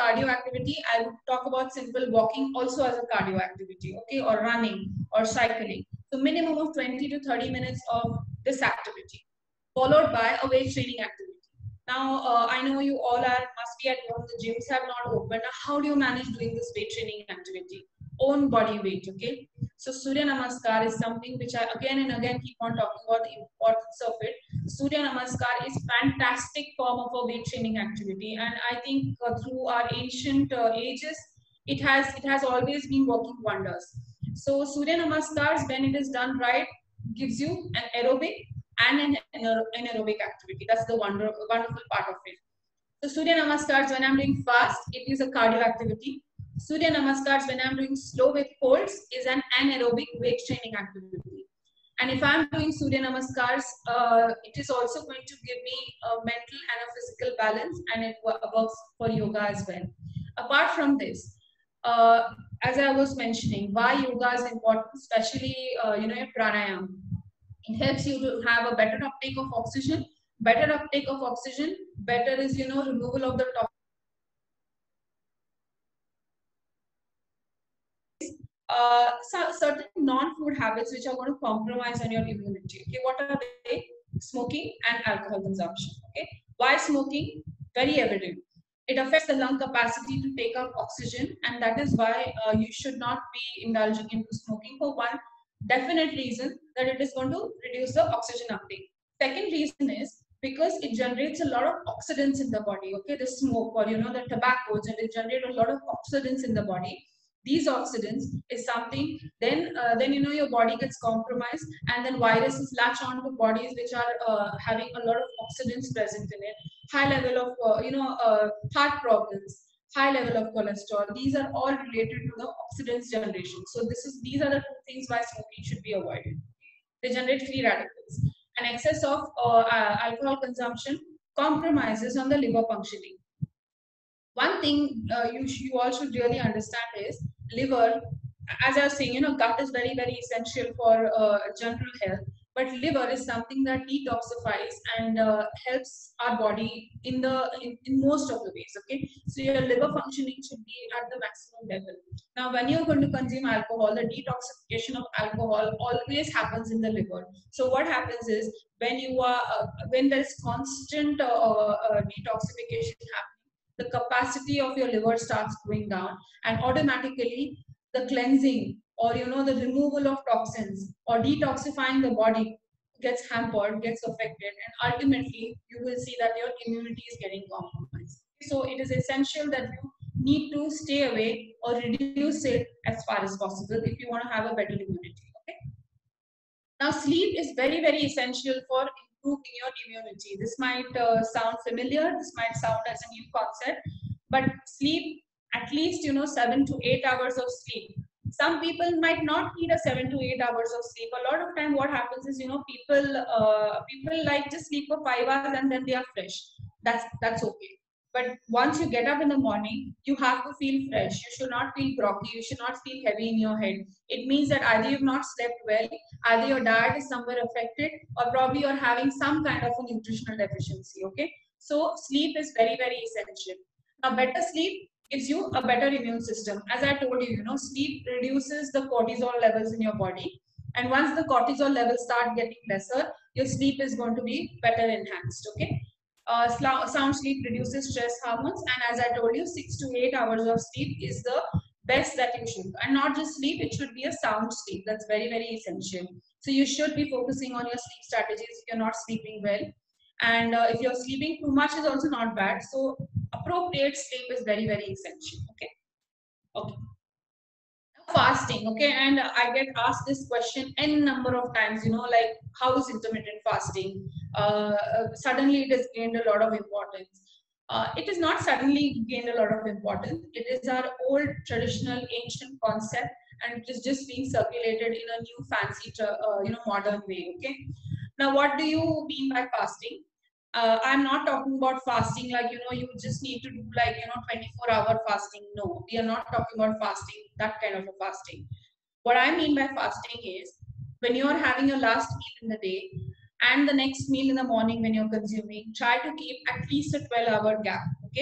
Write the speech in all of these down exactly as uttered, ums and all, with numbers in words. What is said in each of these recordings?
cardio activity, I would talk about simple walking also as a cardio activity, okay, or running or cycling. So minimum of twenty to thirty minutes of this activity, followed by a weight training activity. Now, uh, I know you all are must be at home. The gyms have not opened. Now, how do you manage doing this weight training activity? Own body weight, okay? So Surya Namaskar is something which I again and again keep on talking about the importance of it. Surya Namaskar is fantastic form of a weight training activity, and I think uh, through our ancient uh, ages, it has it has always been working wonders. So Surya Namaskars, when it is done right, gives you an aerobic and an anaerobic activity. That's the wonder, wonderful part of it. So Surya Namaskars, when I'm doing fast, it is a cardio activity. Surya Namaskars, when I'm doing slow with holds, is an anaerobic weight training activity. And if I'm doing Surya Namaskars, uh, it is also going to give me a mental and a physical balance, and it works for yoga as well. Apart from this, uh, as I was mentioning, why yoga is important, especially uh, you know pranayama. It helps you to have a better uptake of oxygen. Better uptake of oxygen, better is you know removal of the toxins. Uh, so certain non-food habits which are going to compromise on your immunity. Okay, what are they? Smoking and alcohol consumption. Okay, why smoking? Very evident. It affects the lung capacity to take up oxygen, and that is why uh, you should not be indulging into smoking for one definite reason, that it is going to reduce the oxygen uptake. Second reason is because it generates a lot of oxidants in the body. Okay, the smoke or you know the tobacco, it will generate a lot of oxidants in the body. These oxidants is something, then uh, then you know your body gets compromised, and then viruses latch on to bodies which are uh, having a lot of oxidants present in it. High level of uh, you know uh, heart problems, high level of cholesterol, these are all related to the oxidants generation. So this is these are the two things why smoking should be avoided. They generate free radicals. And excess of uh, uh, alcohol consumption compromises on the liver functioning. One thing uh, you, you all should really understand is liver, as I was saying, you know, gut is very, very essential for uh, general health. But liver is something that detoxifies and uh, helps our body in the in, in most of the ways. Okay, so your liver functioning should be at the maximum level. Now, when you're going to consume alcohol, the detoxification of alcohol always happens in the liver. So what happens is when you are uh, when there's constant uh, uh, detoxification happening, the capacity of your liver starts going down, and automatically the cleansing or you know the removal of toxins or detoxifying the body gets hampered, gets affected, and ultimately you will see that your immunity is getting compromised. So it is essential that you need to stay away or reduce it as far as possible if you want to have a better immunity. Okay. Now, sleep is very, very essential for improving your immunity. This might uh, sound familiar, this might sound as a new concept, but sleep, at least, you know, seven to eight hours of sleep. Some people might not need a seven to eight hours of sleep. A lot of time what happens is, you know, people uh, people like to sleep for five hours and then they are fresh. That's, that's okay. But once you get up in the morning, you have to feel fresh. You should not feel groggy. You should not feel heavy in your head. It means that either you've not slept well, either your diet is somewhere affected, or probably you're having some kind of a nutritional deficiency. Okay, so sleep is very, very essential. Now, better sleep gives you a better immune system. As I told you, you know, sleep reduces the cortisol levels in your body, and once the cortisol levels start getting lesser, your sleep is going to be better enhanced. Okay. Uh, sound sleep reduces stress hormones, and as I told you, six to eight hours of sleep is the best that you should. And not just sleep, it should be a sound sleep. That's very, very essential. So you should be focusing on your sleep strategies if you're not sleeping well. And uh, if you're sleeping too much is also not bad. So appropriate sleep is very, very essential. Okay. Okay. Fasting, okay, and I get asked this question n number of times, you know, like how is intermittent fasting? Uh, suddenly it has gained a lot of importance. Uh, it is not suddenly gained a lot of importance. It is our old traditional ancient concept, and it is just being circulated in a new fancy, uh, you know, modern way. Okay. Now, what do you mean by fasting? Uh, I'm not talking about fasting like, you know, you just need to do like, you know, twenty-four hour fasting. No, we are not talking about fasting, that kind of a fasting. What I mean by fasting is when you are having your last meal in the day and the next meal in the morning when you're consuming, try to keep at least a twelve hour gap. Okay.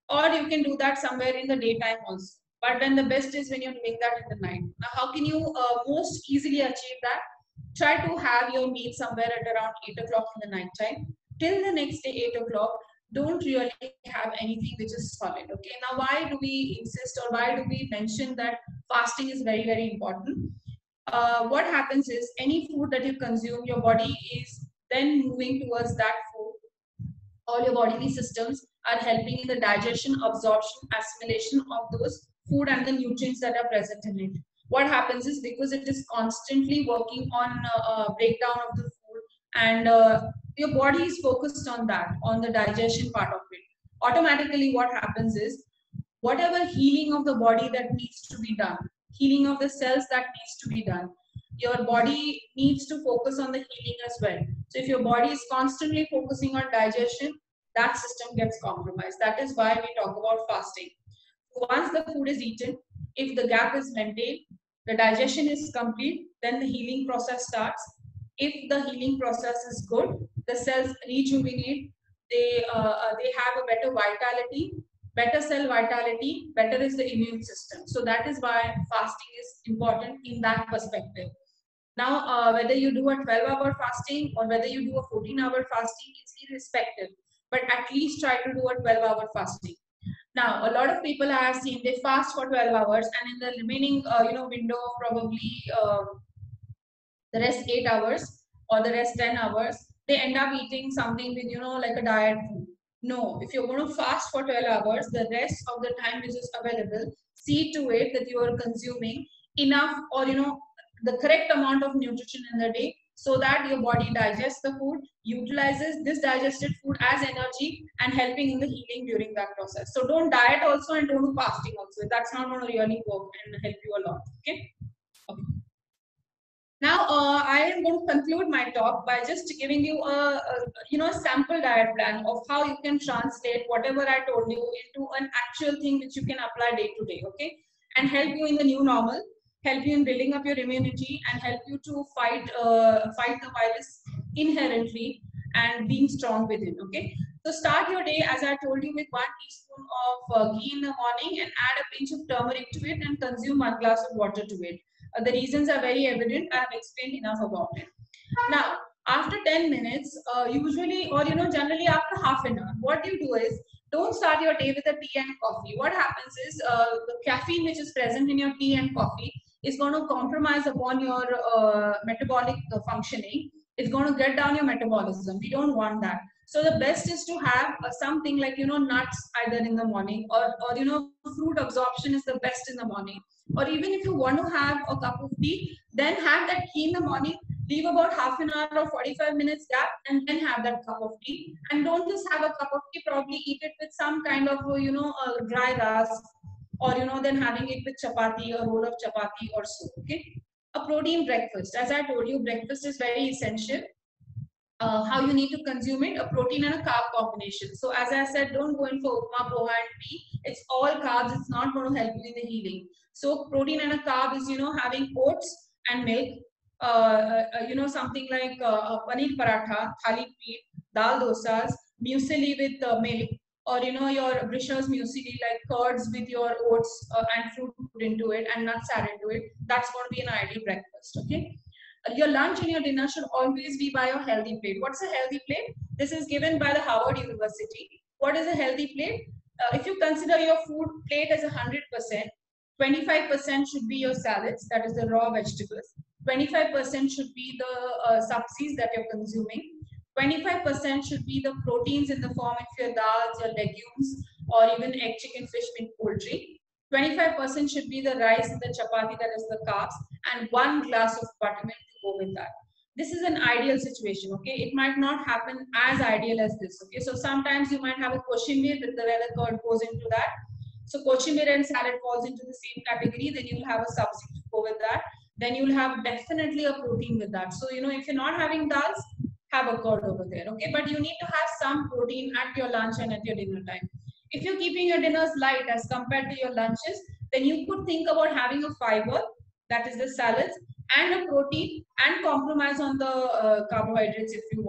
or you can do that somewhere in the daytime also. But then the best is when you're doing that in the night. Now, how can you uh, most easily achieve that? Try to have your meal somewhere at around eight o'clock in the night time. Till the next day, eight o'clock, don't really have anything which is solid. Okay. Now, why do we insist or why do we mention that fasting is very, very important? Uh, what happens is any food that you consume, your body is then moving towards that food. All your bodily systems are helping in the digestion, absorption, assimilation of those food and the nutrients that are present in it. What happens is because it is constantly working on uh, uh, breakdown of the food, and uh, your body is focused on that, on the digestion part of it. Automatically, what happens is whatever healing of the body that needs to be done, healing of the cells that needs to be done, your body needs to focus on the healing as well. So if your body is constantly focusing on digestion, that system gets compromised. That is why we talk about fasting. Once the food is eaten, if the gap is maintained, the digestion is complete, then the healing process starts. If the healing process is good, the cells rejuvenate, they, uh, uh, they have a better vitality, better cell vitality, better is the immune system. So that is why fasting is important in that perspective. Now, uh, whether you do a twelve hour fasting or whether you do a fourteen hour fasting, it's irrespective. But at least try to do a twelve hour fasting. Now, a lot of people I have seen, they fast for twelve hours, and in the remaining, uh, you know, window of probably uh, the rest eight hours or the rest ten hours, they end up eating something with, you know, like a diet food. No, if you're going to fast for twelve hours, the rest of the time which is available, see to it that you are consuming enough or, you know, the correct amount of nutrition in the day so that your body digests the food, utilizes this digested food as energy and helping in the healing during that process. So don't diet also and don't do fasting also. That's not going to really work and help you a lot. Okay. Okay. Now, uh, I am going to conclude my talk by just giving you a, a, you know, sample diet plan of how you can translate whatever I told you into an actual thing which you can apply day to day, okay, and help you in the new normal, help you in building up your immunity, and help you to fight uh, fight the virus inherently and being strong within, okay. So start your day, as I told you, with one teaspoon of uh, ghee in the morning and add a pinch of turmeric to it and consume one glass of water to it. Uh, the reasons are very evident. I have explained enough about it. Now, after ten minutes, uh, usually, or you know, generally after half an hour, what you do is don't start your day with a tea and coffee. What happens is uh, the caffeine which is present in your tea and coffee is going to compromise upon your uh, metabolic uh, functioning. It's going to get down your metabolism. We don't want that. So the best is to have uh, something like, you know, nuts either in the morning, or, or, you know, fruit absorption is the best in the morning. Or even if you want to have a cup of tea, then have that tea in the morning, leave about half an hour or forty-five minutes gap, and then have that cup of tea. And don't just have a cup of tea, probably eat it with some kind of, you know, uh, dry rusk, or, you know, then having it with chapati, a roll of chapati or so, okay? A protein breakfast. As I told you, breakfast is very essential. Uh, how you need to consume it, a protein and a carb combination. So as I said, don't go in for upma, poha and tea. It's all carbs. It's not going to help you in the healing. So protein and a carb is, you know, having oats and milk, uh, uh, you know, something like uh, paneer paratha, thali peet, dal dosas, muesli with uh, milk, or, you know, your Brishas muesli, like curds with your oats uh, and fruit put into it and nuts added to it. That's going to be an ideal breakfast, okay? Your lunch and your dinner should always be by a healthy plate. What's a healthy plate? This is given by the Harvard University. What is a healthy plate? Uh, if you consider your food plate as one hundred percent, twenty-five percent should be your salads, that is the raw vegetables. twenty-five percent should be the uh, subsidies that you're consuming. twenty-five percent should be the proteins in the form of your dals, your legumes, or even egg, chicken, fish, meat, poultry. twenty-five percent should be the rice and the chapati, that is the carbs, and one glass of buttermilk to go with that. This is an ideal situation, okay? It might not happen as ideal as this, okay? So sometimes you might have a koshimir with the where the curd goes into that. So koshimir and salad falls into the same category. Then you'll have a substitute to go with that. Then you'll have definitely a protein with that. So, you know, if you're not having dals, have a curd over there, okay? But you need to have some protein at your lunch and at your dinner time. If you're keeping your dinners light as compared to your lunches, then you could think about having a fiber, that is the salads, and a protein, and compromise on the uh, carbohydrates if you want.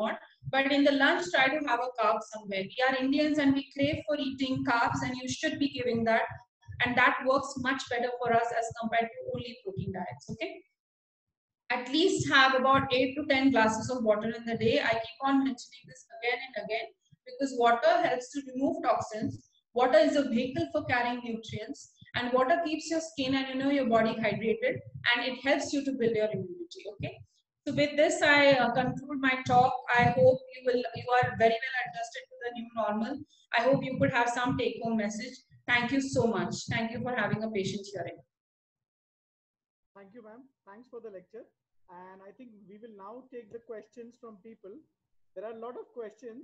But in the lunch, try to have a carb somewhere. We are Indians and we crave for eating carbs, and you should be giving that. And that works much better for us as compared to only protein diets. Okay. At least have about eight to ten glasses of water in the day. I keep on mentioning this again and again because water helps to remove toxins. Water is a vehicle for carrying nutrients, and water keeps your skin and you know your body hydrated, and it helps you to build your immunity. Okay. So with this, I uh, conclude my talk. I hope you will you are very well adjusted to the new normal. I hope you could have some take-home message. Thank you so much. Thank you for having a patient hearing. Thank you, ma'am. Thanks for the lecture. And I think we will now take the questions from people. There are a lot of questions.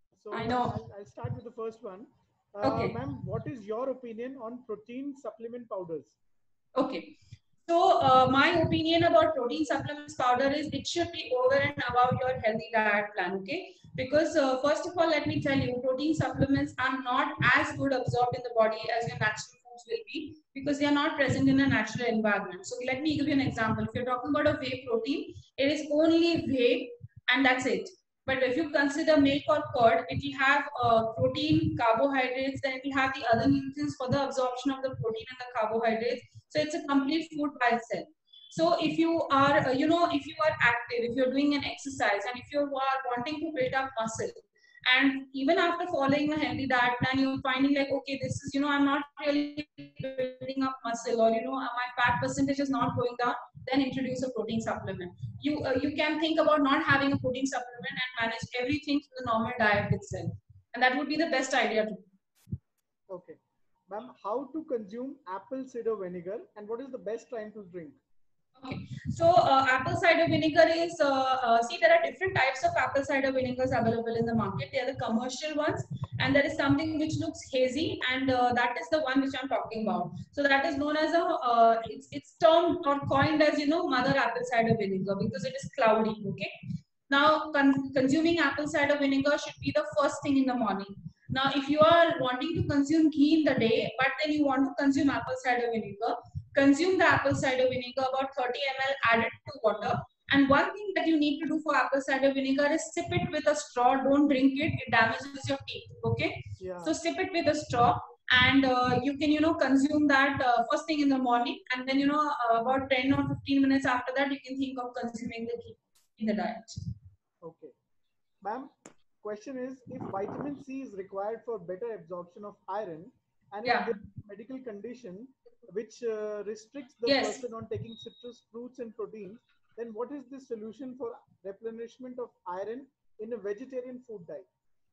I So I'll, know. I'll, I'll start with the first one. Uh, Okay. ma'am, what is your opinion on protein supplement powders? Okay. So uh, my opinion about protein supplements powder is it should be over and above your healthy diet plan. Okay. Because uh, first of all, let me tell you, protein supplements are not as good absorbed in the body as your natural foods will be because they are not present in a natural environment. So let me give you an example. If you're talking about a whey protein, it is only whey and that's it. But if you consider milk or curd, it will have uh, protein, carbohydrates, then it will have the other nutrients for the absorption of the protein and the carbohydrates. So it's a complete food by itself. So if you are, uh, you know, if you are active, if you're doing an exercise, and if you are wanting to build up muscle, and even after following a healthy diet plan, you're finding like, okay, this is, you know, I'm not really building up muscle, or you know, my fat percentage is not going down. Then introduce a protein supplement. You uh, you can think about not having a protein supplement and manage everything through the normal diet itself, and that would be the best idea to. Okay. Ma'am, how to consume apple cider vinegar and what is the best time to drink? Okay, so uh, apple cider vinegar is, uh, uh, see, there are different types of apple cider vinegars available in the market. They are the commercial ones, and there is something which looks hazy, and uh, that is the one which I'm talking about. So that is known as a, uh, it's, it's termed or coined as, you know, mother apple cider vinegar because it is cloudy, okay? Now, con consuming apple cider vinegar should be the first thing in the morning. Now, if you are wanting to consume ghee in the day, but then you want to consume apple cider vinegar, consume the apple cider vinegar about thirty milliliters, add it to water. And one thing that you need to do for apple cider vinegar is sip it with a straw. Don't drink it; it damages your teeth. Okay, Yeah. so sip it with a straw, and uh, you can, you know, consume that uh, first thing in the morning, and then you know uh, about ten or fifteen minutes after that, you can think of consuming the ghee in the diet. Okay. Ma'am, question is if vitamin C is required for better absorption of iron and if Yeah. there is a medical condition which uh, restricts the Yes. person on taking citrus fruits and proteins, then what is the solution for replenishment of iron in a vegetarian food diet?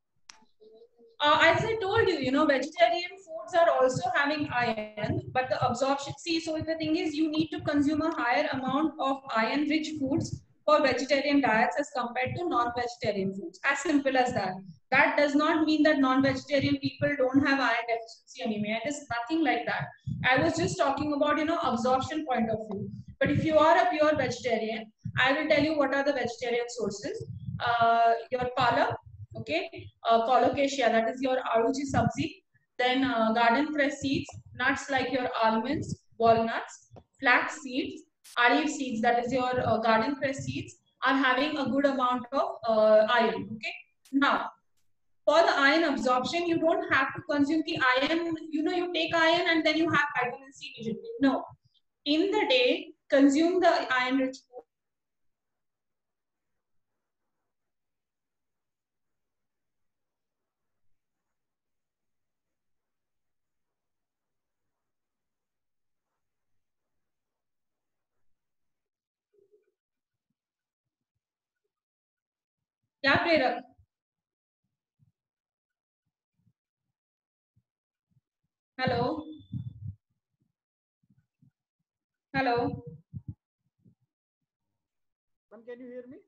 Uh, as I told you, you know, vegetarian foods are also having iron, but the absorption, see, so the thing is, you need to consume a higher amount of iron-rich foods for vegetarian diets as compared to non-vegetarian foods. As simple as that. That does not mean that non-vegetarian people don't have iron deficiency anemia. It is nothing like that. I was just talking about, you know, absorption point of view. But if you are a pure vegetarian, I will tell you what are the vegetarian sources. Uh, your palak, okay, uh, colocasia, that is your aruji sabzi, then uh, garden cress seeds, nuts like your almonds, walnuts, flax seeds, olive seeds, that is your uh, garden cress seeds, are having a good amount of uh, iron. Okay, now for the iron absorption, you don't have to consume the iron, you know, you take iron and then you have vitamin C immediately. No, in the day, consume the iron rich food. Yeah, Prerak. Hello. Hello. Ma'am, can you hear me?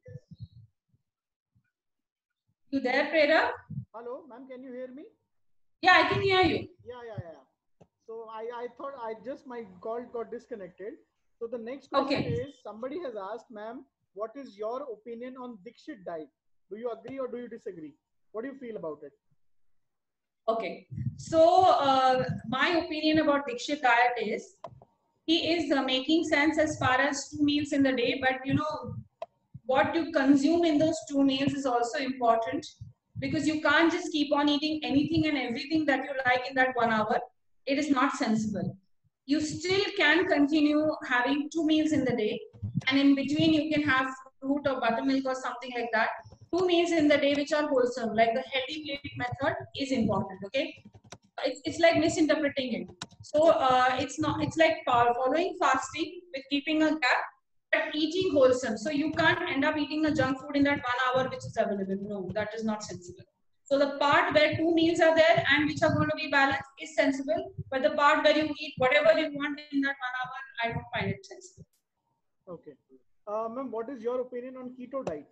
You there, Prerak? Hello, ma'am, can you hear me? Yeah, I can hear you. Yeah, yeah, yeah. So I, I thought I just my call got disconnected. So the next question Okay. is somebody has asked, ma'am, what is your opinion on Dikshit diet? Do you agree or do you disagree? What do you feel about it? Okay. So uh, my opinion about Dikshit diet is he is uh, making sense as far as two meals in the day, but you know what you consume in those two meals is also important, because you can't just keep on eating anything and everything that you like in that one hour. It is not sensible. You still can continue having two meals in the day, and in between you can have fruit or buttermilk or something like that. Two meals in the day which are wholesome, like the healthy plate method is important. Okay, it's, it's like misinterpreting it. So uh, it's not, it's like following fasting with keeping a gap, but eating wholesome. So you can't end up eating a junk food in that one hour which is available. No, that is not sensible. So the part where two meals are there and which are going to be balanced is sensible, but the part where you eat whatever you want in that one hour, I don't find it sensible. Okay. Uh, ma'am, what is your opinion on keto diet?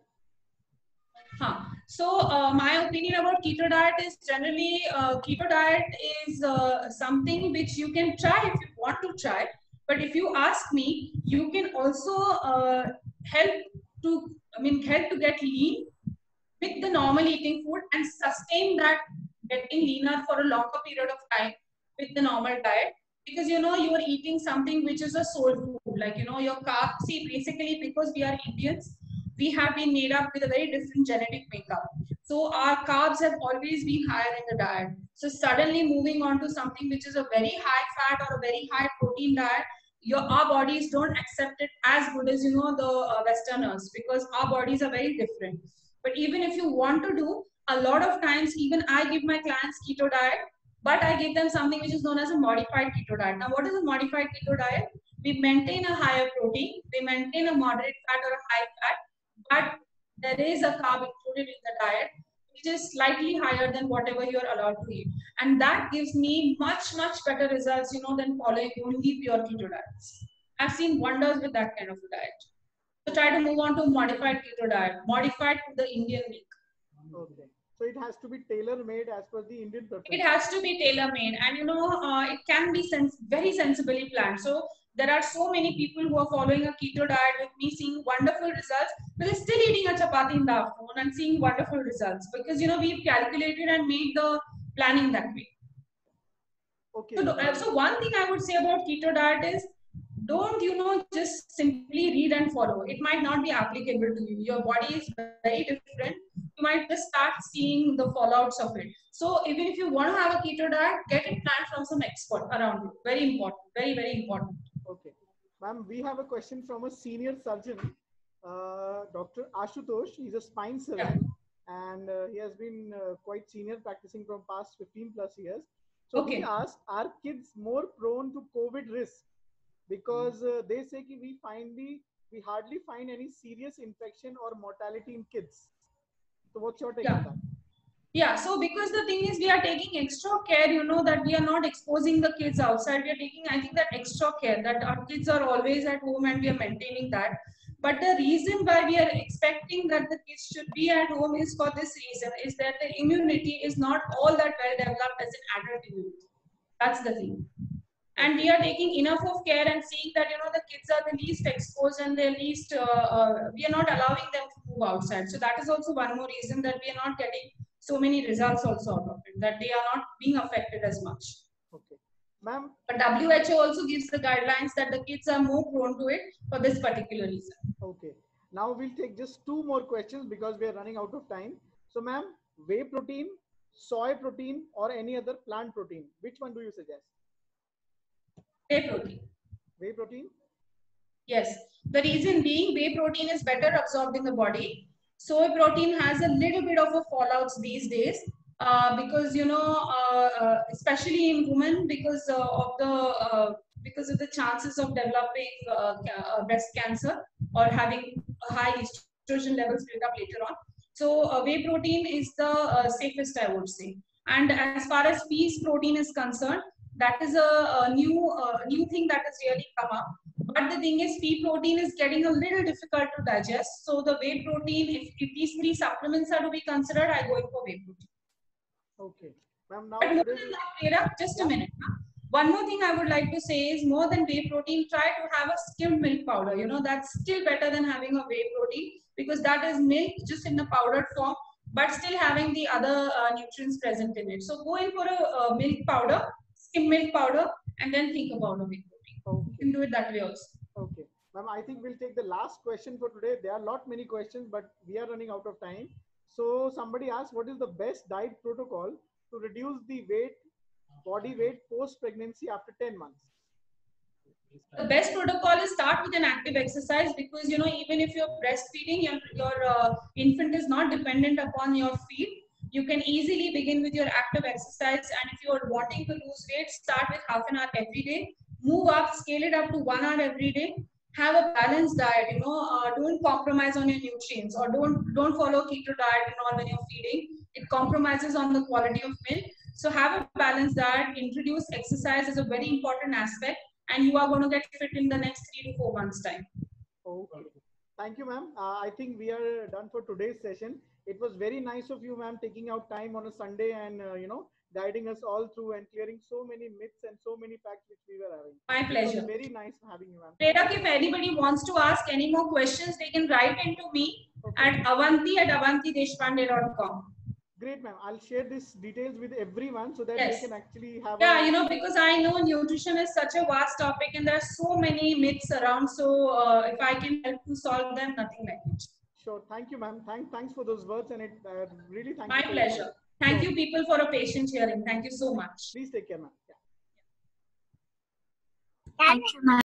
Huh. So uh, my opinion about keto diet is generally uh, keto diet is uh, something which you can try if you want to try. But if you ask me, you can also uh, help to, I mean, help to get lean with the normal eating food and sustain that getting leaner for a longer period of time with the normal diet. Because you know you are eating something which is a soul food, like you know your carbs. See, basically because we are Indians, we have been made up with a very different genetic makeup. So our carbs have always been higher in the diet. So suddenly moving on to something which is a very high fat or a very high protein diet, your our bodies don't accept it as good as you know the uh, Westerners, because our bodies are very different. But even if you want to do, a lot of times, even I give my clients keto diet, but I give them something which is known as a modified keto diet. Now, what is a modified keto diet? We maintain a higher protein, we maintain a moderate fat or a high fat, but there is a carb included in the diet, which is slightly higher than whatever you are allowed to eat. And that gives me much, much better results, you know, than following only pure keto diets. I've seen wonders with that kind of a diet. So try to move on to modified keto diet, modified to the Indian make. Okay. So it has to be tailor-made as per the Indian preference. It has to be tailor-made, and you know, uh, it can be sens very sensibly planned. So there are so many people who are following a keto diet with me, seeing wonderful results, but they're still eating a chapati in the afternoon and seeing wonderful results, because you know we've calculated and made the planning that way. Okay. So, uh, so one thing I would say about keto diet is, don't you know just simply read and follow. It might not be applicable to you. Your body is very different. You might just start seeing the fallouts of it. So even if you want to have a keto diet, get it planned from some expert around you. Very important. Very, very important. Okay. Ma'am, we have a question from a senior surgeon, uh, Doctor Ashutosh. He's a spine surgeon, yeah. and uh, he has been uh, quite senior, practicing from past fifteen plus years. So okay. He asked, are kids more prone to COVID risk? Because uh, they say that we find the, we hardly find any serious infection or mortality in kids. So what's your take yeah. on that? Yeah, so because the thing is we are taking extra care, you know, that we are not exposing the kids outside. We are taking, I think, that extra care that our kids are always at home and we are maintaining that. But the reason why we are expecting that the kids should be at home is for this reason, is that the immunity is not all that well developed as an adult immunity. That's the thing. And we are taking enough of care and seeing that, you know, the kids are the least exposed and the least, uh, uh, we are not allowing them to move outside. So that is also one more reason that we are not getting so many results also out of it, that they are not being affected as much. Okay. Ma'am. But W H O also gives the guidelines that the kids are more prone to it for this particular reason. Okay. Now we'll take just two more questions because we are running out of time. So ma'am, whey protein, soy protein, or any other plant protein, which one do you suggest? Whey protein. Whey protein? Yes. The reason being, whey protein is better absorbed in the body. Soy protein has a little bit of a fallouts these days uh, because, you know, uh, uh, especially in women, because uh, of the uh, because of the chances of developing uh, uh, breast cancer or having a high estrogen levels built up later on. So uh, whey protein is the uh, safest, I would say. And as far as peas protein is concerned, that is a, a new uh, new thing that has really come up. But the thing is, pea protein is getting a little difficult to digest. So the whey protein, if, if these three supplements are to be considered, I go in for whey protein. Okay. Ma'am, now but more than that, Vera, just a minute. Huh? One more thing I would like to say is, more than whey protein, try to have a skimmed milk powder. You know, that's still better than having a whey protein, because that is milk just in the powdered form, but still having the other uh, nutrients present in it. So go in for a uh, milk powder, skim milk powder, and then think about a whey protein. Okay. You can do it that way also. Okay. Ma'am, I think we'll take the last question for today. There are a lot many questions, but we are running out of time. So somebody asked, what is the best diet protocol to reduce the weight, body weight post-pregnancy after ten months? The best protocol is start with an active exercise, because you know, even if you're breastfeeding, your, your uh, infant is not dependent upon your feed. You can easily begin with your active exercise, and if you're wanting to lose weight, start with half an hour every day. Move up, scale it up to one hour every day. Have a balanced diet. You know, uh, don't compromise on your nutrients, or don't don't follow keto diet and all when you're feeding. It compromises on the quality of milk. So have a balanced diet. Introduce exercise as a very important aspect, and you are going to get fit in the next three to four months time. Okay. Thank you, ma'am. Uh, I think we are done for today's session. It was very nice of you, ma'am, taking out time on a Sunday and, uh, you know, guiding us all through and clearing so many myths and so many facts which we were having. My pleasure. It was very nice having you, ma'am. Prerak, if anybody wants to ask any more questions, they can write into me okay. at avanti at avanti deshpande dot com. Great, ma'am. I'll share these details with everyone so that yes. they can actually have Yeah, a... you know, because I know nutrition is such a vast topic and there are so many myths around. So uh, if I can help to solve them, nothing like it. Sure. Thank you, ma'am. Thank, thanks for those words, and it uh, really thank My you. My pleasure. Thank so, you, people, for a patient hearing. Thank you so much. Please take care, ma'am. Yeah. Thank you, ma'am.